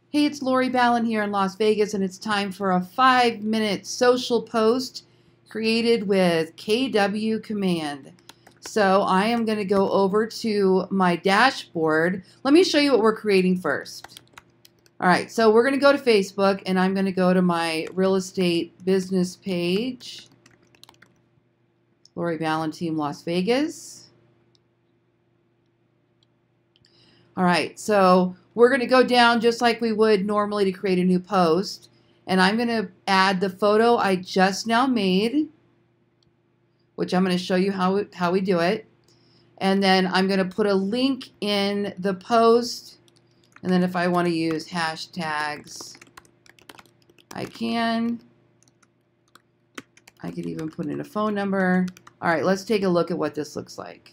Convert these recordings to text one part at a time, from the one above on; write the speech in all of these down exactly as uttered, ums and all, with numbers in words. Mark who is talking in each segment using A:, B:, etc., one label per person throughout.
A: Hey, it's Lori Ballen here in Las Vegas, and it's time for a five-minute social post created with K W Command. So I am going to go over to my dashboard. Let me show you what we're creating first. All right, so we're going to go to Facebook, and I'm going to go to my real estate business page, Lori Ballen Team Las Vegas. All right, so we're going to go down just like we would normally to create a new post. And I'm going to add the photo I just now made, which I'm going to show you how, how we do it. And then I'm going to put a link in the post. And then if I want to use hashtags, I can. I could even put in a phone number. All right, let's take a look at what this looks like.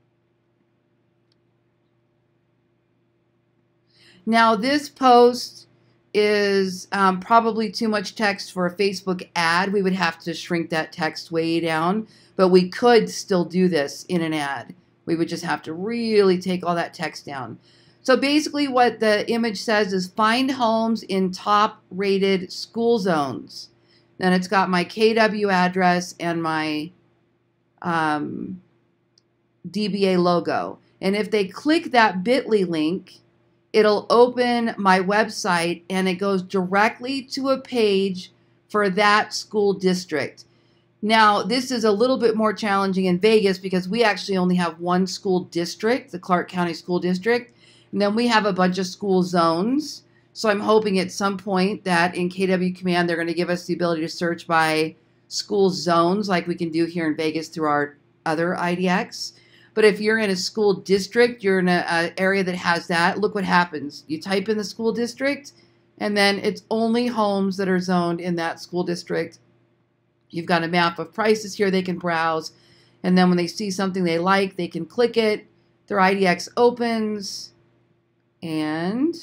A: Now, this post is um, probably too much text for a Facebook ad. We would have to shrink that text way down, but we could still do this in an ad. We would just have to really take all that text down. So basically what the image says is find homes in top rated school zones. Then it's got my K W address and my um, D B A logo. And if they click that bit dot L Y link, it'll open my website and it goes directly to a page for that school district. Now, this is a little bit more challenging in Vegas because we actually only have one school district, the Clark County School District, and then we have a bunch of school zones. So I'm hoping at some point that in K W Command, they're going to give us the ability to search by school zones like we can do here in Vegas through our other I D X. But if you're in a school district, you're in an area that has that, look what happens. You type in the school district, and then it's only homes that are zoned in that school district. You've got a map of prices here they can browse. And then when they see something they like, they can click it. Their I D X opens. And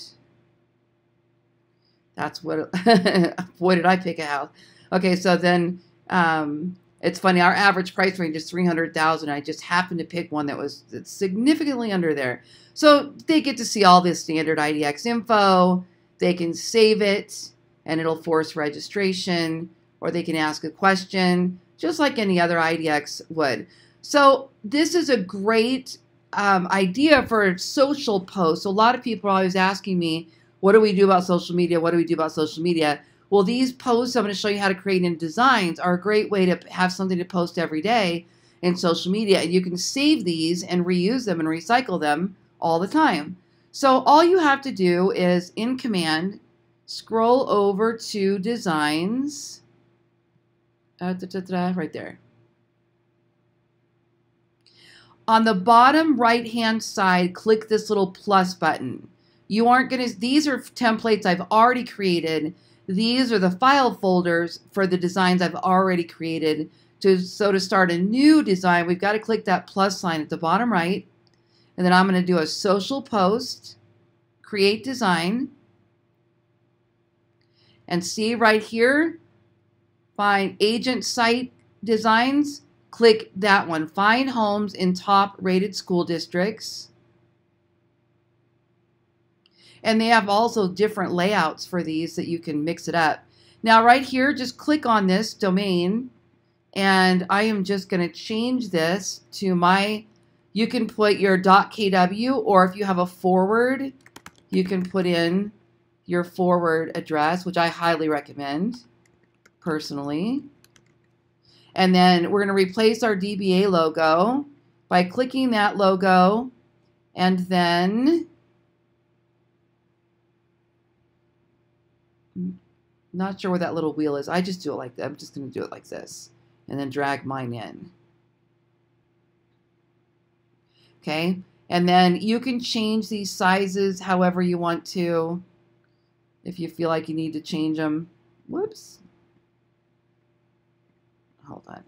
A: that's what, boy, did I pick a house. Okay, so then... Um, It's funny, our average price range is three hundred thousand dollars. I just happened to pick one that was significantly under there. So they get to see all this standard I D X info. They can save it, and it'll force registration, or they can ask a question, just like any other I D X would. So this is a great um, idea for a social post. So a lot of people are always asking me, what do we do about social media? What do we do about social media? Well, these posts I'm going to show you how to create in designs are a great way to have something to post every day in social media. And you can save these and reuse them and recycle them all the time. So all you have to do is in Command, scroll over to Designs, uh, da, da, da, right there. On the bottom right-hand side, click this little plus button. You aren't going to, these are templates I've already created. These are the file folders for the designs I've already created. To, so to start a new design, we've got to click that plus sign at the bottom right. And then I'm going to do a social post, create design. And see right here, find agent site designs. Click that one. Find homes in top rated school districts. And they have also different layouts for these that you can mix it up. Now right here, just click on this domain, and I am just going to change this to my, you can put your .kw, or if you have a forward, you can put in your forward address, which I highly recommend personally. And then we're going to replace our D B A logo by clicking that logo, and then not sure where that little wheel is. I just do it like that. I'm just going to do it like this and then drag mine in. Okay. And then you can change these sizes however you want to. If you feel like you need to change them. Whoops. Hold on.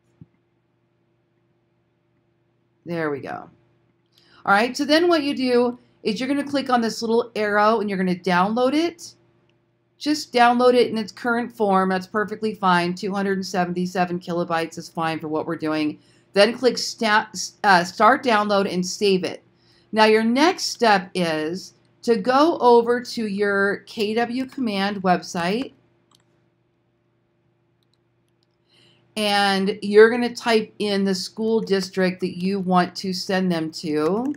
A: There we go. All right. So then what you do is you're going to click on this little arrow and you're going to download it. Just download it in its current form. That's perfectly fine. two hundred seventy-seven kilobytes is fine for what we're doing. Then click sta uh, Start Download and save it. Now your next step is to go over to your K W Command website, and you're going to type in the school district that you want to send them to.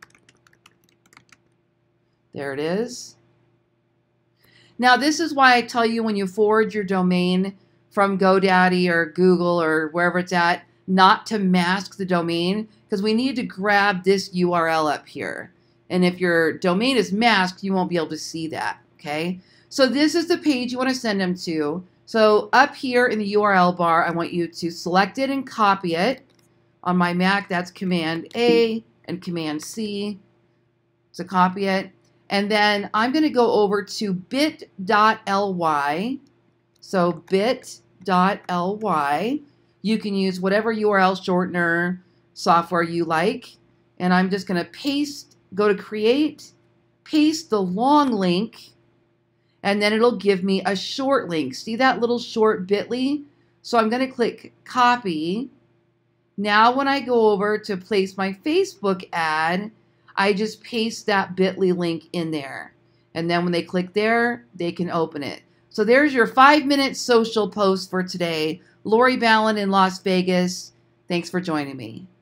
A: There it is. Now, this is why I tell you when you forward your domain from GoDaddy or Google or wherever it's at, not to mask the domain, because we need to grab this U R L up here. And if your domain is masked, you won't be able to see that, okay? So this is the page you want to send them to. So up here in the U R L bar, I want you to select it and copy it. On my Mac, that's Command A and Command C to copy it. And then I'm going to go over to bit dot L Y. So bit dot L Y. You can use whatever U R L shortener software you like. And I'm just going to paste, go to create, paste the long link, and then it'll give me a short link. See that little short bit dot L Y? So I'm going to click copy. Now when I go over to place my Facebook ad, I just paste that bit dot L Y link in there. And then when they click there, they can open it. So there's your five minute social post for today. Lori Ballen in Las Vegas. Thanks for joining me.